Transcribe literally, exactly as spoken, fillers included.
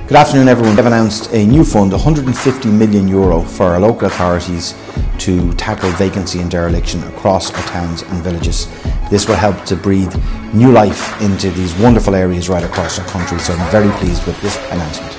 Good afternoon everyone. We have announced a new fund, one hundred fifty million euro for our local authorities to tackle vacancy and dereliction across our towns and villages. This will help to breathe new life into these wonderful areas right across our country, so I'm very pleased with this announcement.